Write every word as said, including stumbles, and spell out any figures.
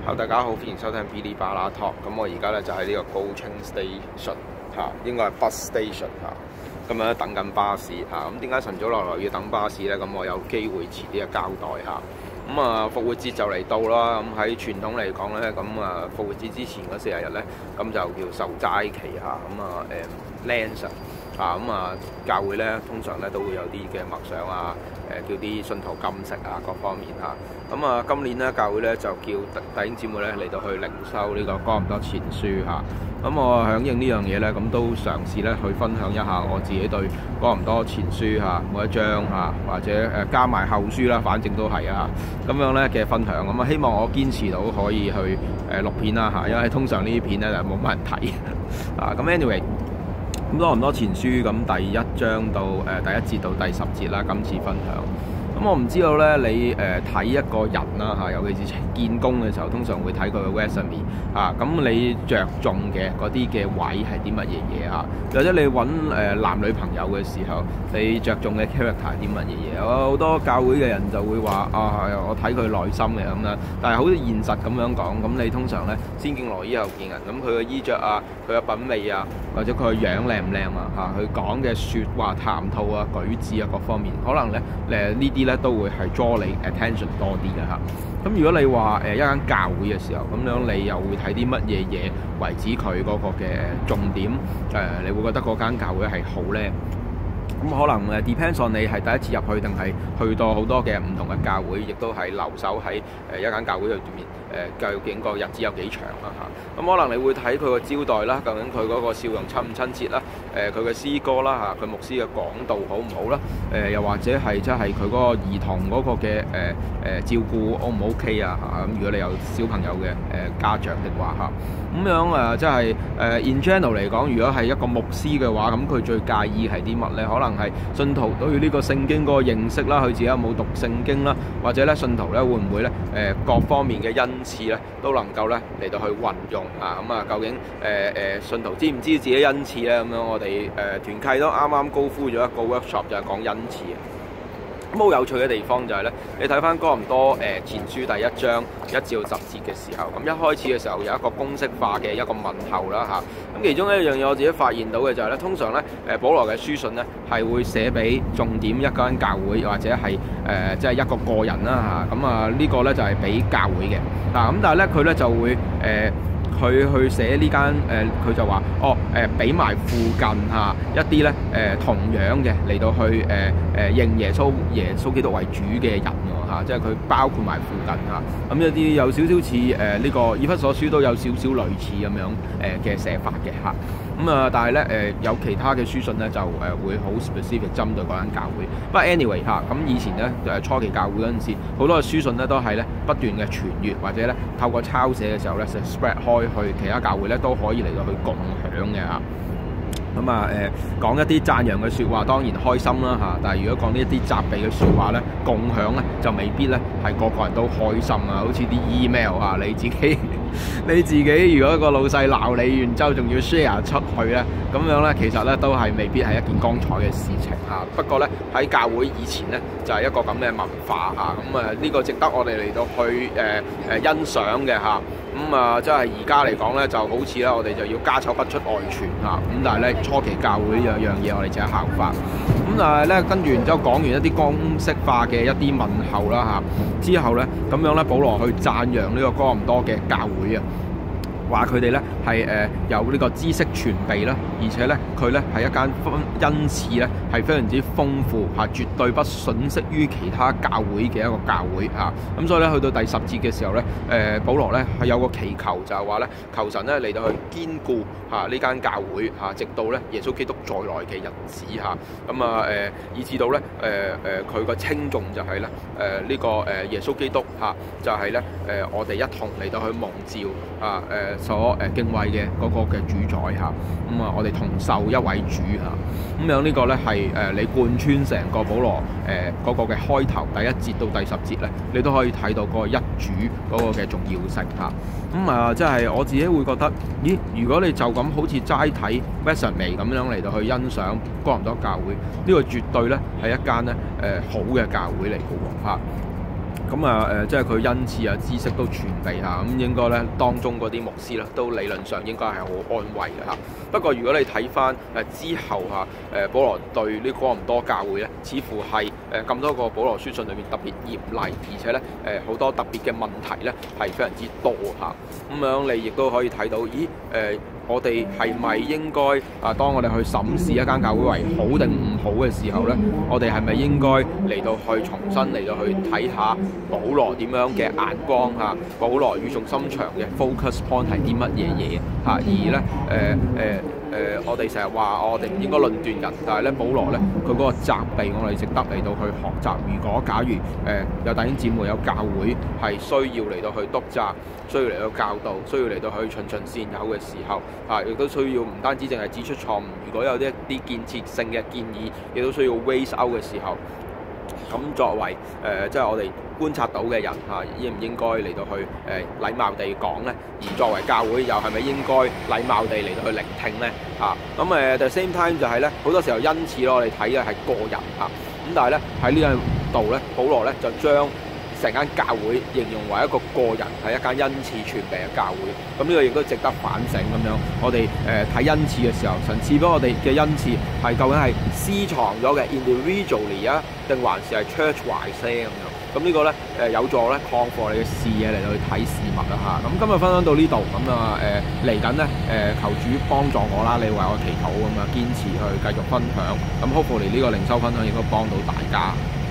好，大家好，歡迎收聽 Bilibala Talk。咁我而家咧就喺呢個 Go Train Station 嚇，應該係 Bus Station 嚇。咁樣等緊巴士嚇。咁點解晨早流流要等巴士咧？咁我有機會遲啲嘅交代嚇。咁啊，復活節就嚟到啦。咁喺傳統嚟講咧，咁啊復活節之前嗰四十日咧，咁就叫受齋期嚇。咁啊誒 Lent 啊，咁啊教會咧通常咧都會有啲嘅默想啊，誒叫啲信徒禁食啊，各方面嚇。咁啊今年咧教會咧就叫弟兄姊妹咧嚟到去靈修呢個哥林多前書嚇。咁我響應呢樣嘢咧，咁都嘗試咧去分享一下我自己對哥林多前書嚇每一章嚇，或者誒加埋後書啦，反正都係啊咁樣咧嘅分享。咁啊希望我堅持到可以去誒錄片啦嚇，因為通常呢啲片咧就冇乜人睇啊。咁 anyway。咁哥林多前書咁第一章到誒、呃、第一節到第十節啦，今次分享。咁我唔知道咧，你誒睇、呃、一個人啦嚇，尤其是見工嘅時候，通常會睇佢嘅 resume 啊。咁你着重嘅嗰啲嘅位係啲乜嘢嘢啊？或者你揾誒、呃、男女朋友嘅時候，你着重嘅 character 係啲乜嘢嘢？有好多教會嘅人就會話啊，我睇佢內心嘅咁樣。但係好現實咁樣講，咁你通常咧先敬羅衣後見人。咁佢嘅衣着啊，佢嘅品味啊，或者佢嘅樣靚唔靚啊？嚇，佢講嘅説話談吐啊、舉止啊各方面，可能咧誒呢啲咧都會係 draw 你 attention 多啲嘅嚇。咁如果你話誒一間教會嘅時候，咁樣你又會睇啲乜嘢嘢為止佢嗰個嘅重點？誒、呃，你會覺得嗰間教會係好咧？咁可能誒 depends on 你係第一次入去定係去到好多嘅唔同嘅教會，亦都係留守喺誒一間教會入面誒，究竟個日子有幾長啦嚇。咁可能你會睇佢個招待啦，究竟佢嗰個笑容親唔親切啦？誒佢嘅詩歌啦嚇，佢牧師嘅講道好唔好啦？誒、呃、又或者係即係佢嗰個兒童嗰個嘅誒誒照顧 O 唔 OK 啊嚇？咁如果你有小朋友嘅誒、呃、家長的話嚇，咁樣誒即係誒 in general 嚟講，如果係一個牧師嘅話，咁佢最介意係啲乜咧？可能係信徒對呢個聖經嗰個認識啦，佢自己有冇讀聖經啦，或者咧信徒咧會唔會咧誒各方面嘅恩賜咧都能夠咧嚟到去運用啊？咁啊，究竟誒誒、呃、信徒知唔知自己恩賜咧？咁樣我哋誒、呃、團契都啱啱高呼咗一個 workshop 就係講恩賜嘅。咁好有趣嘅地方就係、是、咧，你睇翻哥林多誒前書第一章一至到十節嘅時候，咁一開始嘅時候有一個公式化嘅一個問候啦嚇。咁其中一樣嘢我自己發現到嘅就係、是、咧，通常咧誒保羅嘅書信咧係會寫俾重點一間教會或者係誒即係一個個人啦嚇。咁啊呢個咧就係俾教會嘅嗱。咁但係咧佢咧就會誒。呃佢去寫呢間誒，佢、呃、就話哦誒，俾埋附近嚇、啊、一啲咧誒同樣嘅嚟到去誒誒、呃、認耶穌耶穌基督為主嘅人喎嚇、啊，即係佢包括埋附近嚇。咁、啊、有啲有少少似誒呢個以弗所書都有少少類似咁樣誒嘅寫法嘅嚇。咁啊，但係咧誒有其他嘅書信咧就誒會好 specific 針對嗰間教會。不過 anyway 嚇、啊，咁以前咧誒初期教會嗰陣時，好多嘅書信咧都係咧不斷嘅傳閱或者咧透過抄寫嘅時候咧就 spread 開去其他教會咧都可以嚟到去共享嘅嚇。咁啊誒講一啲讚揚嘅説話當然開心啦嚇，但係如果講呢一啲責備嘅説話咧，共享咧就未必咧係個個人都開心啊。好似啲 email 啊，你自己你自己如果個老細鬧你，然之後仲要 share 出去咧，咁樣咧其實咧都係未必係一件光彩嘅事情嚇。不過咧喺教會以前咧就係、是、一個咁嘅文化嚇，咁啊呢個值得我哋嚟到去誒誒、呃、欣賞嘅嚇。咁啊，即係而家嚟講咧，就好似咧，我哋就要家醜不出外傳嚇。咁但係咧，初期教會有樣嘢，我哋就係效法。咁但係咧，跟住然之後講完一啲公式化嘅一啲問候啦嚇，之後咧咁樣咧，保羅去讚揚呢個哥林多嘅教會啊，話佢哋咧係誒有呢個知識傳備啦，而且咧佢咧係一間恩賜咧係非常之豐富嚇，絕對不遜色於其他教會嘅一個教會嚇。咁所以咧去到第十節嘅時候咧，誒保羅咧係有個祈求就係話咧，求神咧嚟到去堅固嚇呢間教會嚇，直到咧耶穌基督再來嘅日子嚇。咁啊誒，以至到咧誒誒佢個稱頌就係咧誒呢個誒耶穌基督嚇，就係咧誒我哋一同嚟到去蒙召啊誒。所誒敬畏嘅嗰個嘅主宰嚇，咁啊我哋同受一位主嚇，咁樣呢個咧係誒你貫穿成個保羅誒嗰個嘅開頭第一節到第十節咧，你都可以睇到嗰個一主嗰個嘅重要性嚇。咁啊即係我自己會覺得，咦？如果你就咁好似齋睇 resume 咁樣嚟到去欣賞哥林多教會，呢個絕對咧係一間咧誒好嘅教會嚟嘅喎嚇。 咁啊誒，即係佢恩賜啊、知識都傳備嚇，咁應該咧當中嗰啲牧師咧，都理論上應該係好安慰嘅嚇。不過如果你睇翻誒之後嚇，誒保羅對呢哥林多教會咧，似乎係誒咁多個保羅書信裏面特別嚴厲，而且咧誒好多特別嘅問題咧係非常之多嚇。咁樣你亦都可以睇到，咦誒？呃我哋係咪應該啊？當我哋去審視一間教會為好定唔好嘅時候呢，我哋係咪應該嚟到去重新嚟到去睇下保羅點樣嘅眼光嚇？保羅語重心長嘅 focus point 係啲乜嘢嘢嚇？而呢，誒誒誒，我哋成日話我哋唔應該論斷人，但係咧保羅咧佢嗰個責備我哋值得嚟到去學習。如果假如誒、呃、有弟兄姊妹有教會係需要嚟到去督責，需要嚟到教導，需要嚟到去循循善誘嘅時候，啊，亦都需要唔單止淨係指出錯誤，如果有啲一啲建設性嘅建議，亦都需要 raise out 嘅時候，咁作為誒、呃、即係我哋觀察到嘅人嚇、啊，應唔應該嚟到去誒、呃、禮貌地講咧？而作為教會又係咪應該禮貌地嚟到去聆聽咧？嚇咁誒，the same time 就係咧，好多時候恩賜咯，我哋睇嘅係個人嚇，咁、啊、但係咧喺呢度咧，保羅咧就將成間教會形容為一個個人，係一間恩賜傳遞嘅教會。咁呢個亦都值得反省咁樣。我哋誒睇恩賜嘅時候，神賜俾我哋嘅恩賜係究竟係私藏咗嘅 individually 啊，定還是係 church-wise 咁樣？咁呢個咧誒有助咧擴闊你嘅視野嚟到去睇事物啦嚇。咁今日分享到呢度，咁啊誒嚟緊咧誒求主幫助我啦，你為我祈禱咁啊，堅持去繼續分享。咁 hopefully 呢個靈修分享亦都幫到大家。